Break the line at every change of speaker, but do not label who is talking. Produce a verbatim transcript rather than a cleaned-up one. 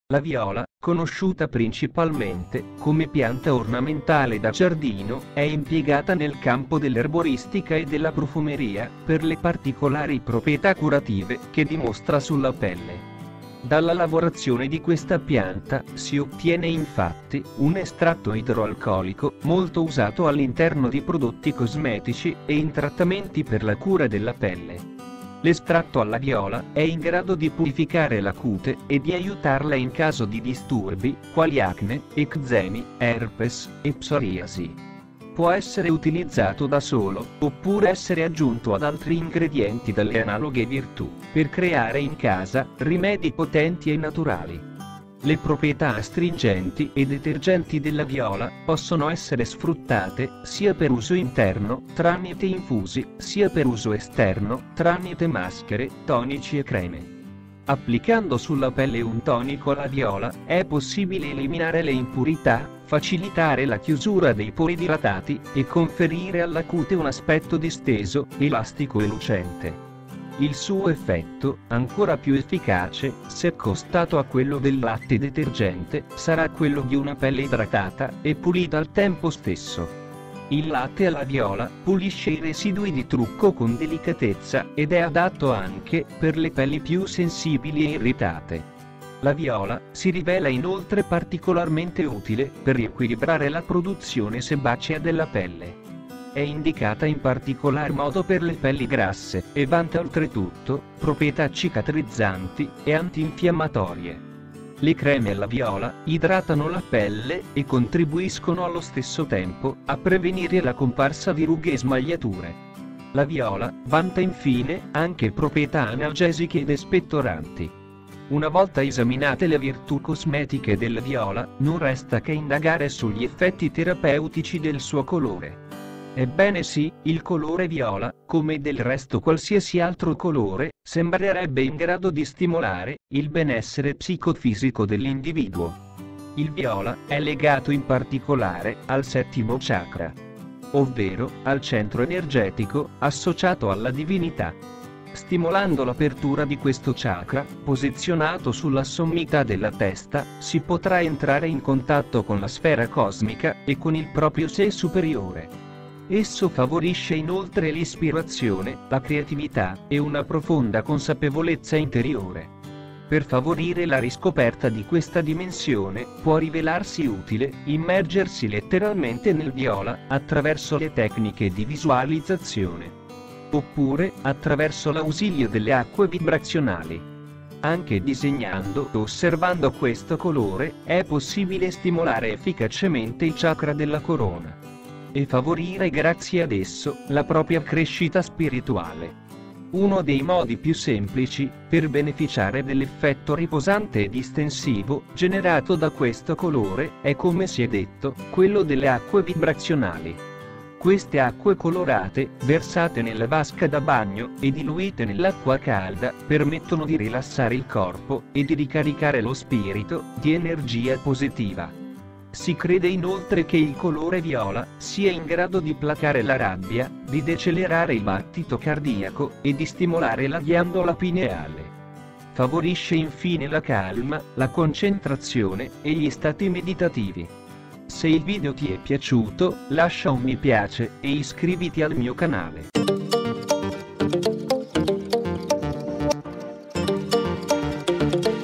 La viola, conosciuta principalmente come pianta ornamentale da giardino, è impiegata nel campo dell'erboristica e della profumeria, per le particolari proprietà curative che dimostra sulla pelle. Dalla lavorazione di questa pianta si ottiene infatti un estratto idroalcolico molto usato all'interno di prodotti cosmetici e in trattamenti per la cura della pelle. L'estratto alla viola è in grado di purificare la cute e di aiutarla in caso di disturbi, quali acne, eczemi, herpes e psoriasi. Può essere utilizzato da solo, oppure essere aggiunto ad altri ingredienti dalle analoghe virtù, per creare in casa rimedi potenti e naturali. Le proprietà astringenti e detergenti della viola possono essere sfruttate sia per uso interno, tramite infusi, sia per uso esterno, tramite maschere, tonici e creme. Applicando sulla pelle un tonico alla viola, è possibile eliminare le impurità, facilitare la chiusura dei pori dilatati e conferire alla cute un aspetto disteso, elastico e lucente. Il suo effetto, ancora più efficace, se accostato a quello del latte detergente, sarà quello di una pelle idratata e pulita al tempo stesso. Il latte alla viola pulisce i residui di trucco con delicatezza ed è adatto anche per le pelli più sensibili e irritate. La viola si rivela inoltre particolarmente utile per riequilibrare la produzione sebacea della pelle. È indicata in particolar modo per le pelli grasse e vanta oltretutto proprietà cicatrizzanti e antinfiammatorie. Le creme alla viola idratano la pelle e contribuiscono allo stesso tempo a prevenire la comparsa di rughe e smagliature. La viola vanta infine anche proprietà analgesiche ed espettoranti. Una volta esaminate le virtù cosmetiche della viola, non resta che indagare sugli effetti terapeutici del suo colore. Ebbene sì, il colore viola, come del resto qualsiasi altro colore, sembrerebbe in grado di stimolare il benessere psicofisico dell'individuo. Il viola è legato in particolare al settimo chakra, ovvero al centro energetico associato alla divinità. Stimolando l'apertura di questo chakra, posizionato sulla sommità della testa, si potrà entrare in contatto con la sfera cosmica e con il proprio sé superiore. Esso favorisce inoltre l'ispirazione, la creatività e una profonda consapevolezza interiore. Per favorire la riscoperta di questa dimensione, può rivelarsi utile immergersi letteralmente nel viola attraverso le tecniche di visualizzazione, oppure attraverso l'ausilio delle acque vibrazionali. Anche disegnando o osservando questo colore, è possibile stimolare efficacemente il chakra della corona e favorire grazie ad esso la propria crescita spirituale. Uno dei modi più semplici per beneficiare dell'effetto riposante e distensivo generato da questo colore è, come si è detto, quello delle acque vibrazionali. Queste acque colorate, versate nella vasca da bagno e diluite nell'acqua calda, permettono di rilassare il corpo e di ricaricare lo spirito di energia positiva. Si crede inoltre che il colore viola sia in grado di placare la rabbia, di decelerare il battito cardiaco e di stimolare la ghiandola pineale. Favorisce infine la calma, la concentrazione e gli stati meditativi. Se il video ti è piaciuto, lascia un mi piace e iscriviti al mio canale.